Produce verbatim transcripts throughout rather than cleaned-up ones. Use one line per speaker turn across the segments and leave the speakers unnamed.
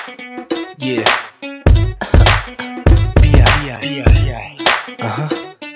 Yeah. B I B I B I B I. Uh-huh.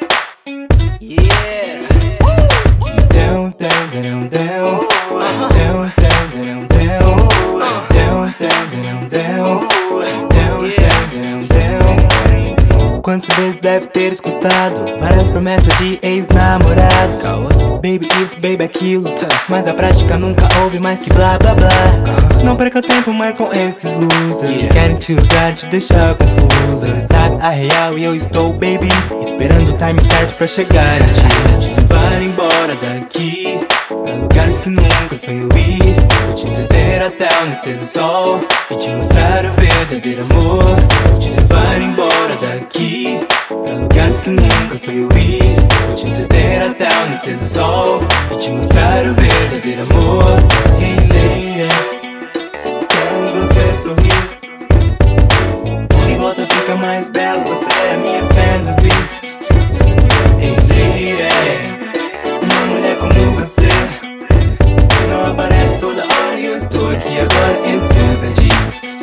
Yeah. Down, down, down, down. Uh-huh. Down, down, down, down. Down, down, down, down. Down, down, down, down. Quantas vezes deve ter escutado várias promessas de ex-namorado? Baby isso, baby aquilo, mas a prática nunca ouve mais que blá blá blá. uh-huh. Não perca tempo mais com esses losers, yeah, que querem te usar, te deixar confusa. Você sabe a real e eu estou, baby, esperando o time certo pra chegar em ti. Te levar embora daqui pra lugares que nunca sonhou ir. Vou te entreter até o nascer do sol e te mostrar o verdadeiro amor. Vou te levar embora daqui pra lugares que nunca sonhou ir. Vou te entreter até o nascer do sol e te mostrar o verdadeiro amor. Hey lady, quando você sorrir, em volta fica mais belo. Você é a minha fantasy. Hey lady, uma mulher como você não aparece toda hora e eu estou aqui agora em cima de.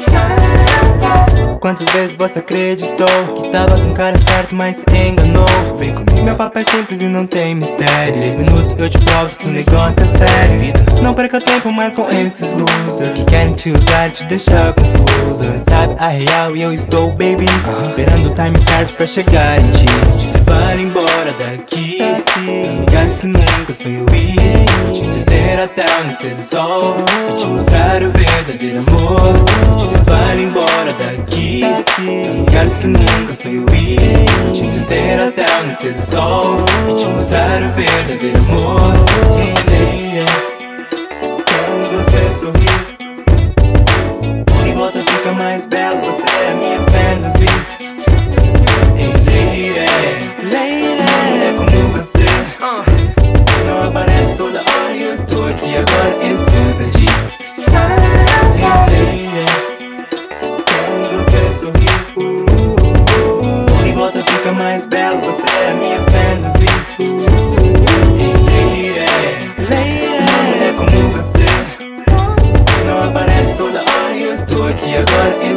Quantas vezes você acreditou que tava com o cara certo, mas se enganou? Vem comigo, meu papo é simples e não tem mistério. Três minutos eu te provo que o negócio é sério. Vida, não perca tempo mais com esses losers que querem te usar, te deixar confusa. Você sabe a real e eu estou, baby, uh-huh, esperando o time certo pra chegar em ti. Te levar embora daqui pra lugares que nunca sonhou ir. Te entender até o nascer do sol e te mostrar o verdadeiro amor. Te levar embora daqui pra lugares que nunca sonhou ir. Te entender até o nascer do sol e te mostrar o verdadeiro amor. Hey lady, quando você sorrir, em volta fica mais belo. Você é a minha fantasy. Hey lady, lady, uma mulher como você uh. não aparece toda hora e eu estou aqui agora em cima de. Hey lady, quando você sorrir, uh, em volta fica mais belo. Você é a minha fantasy. Hey lady, lady, uma mulher como você não aparece toda hora e eu estou aqui agora em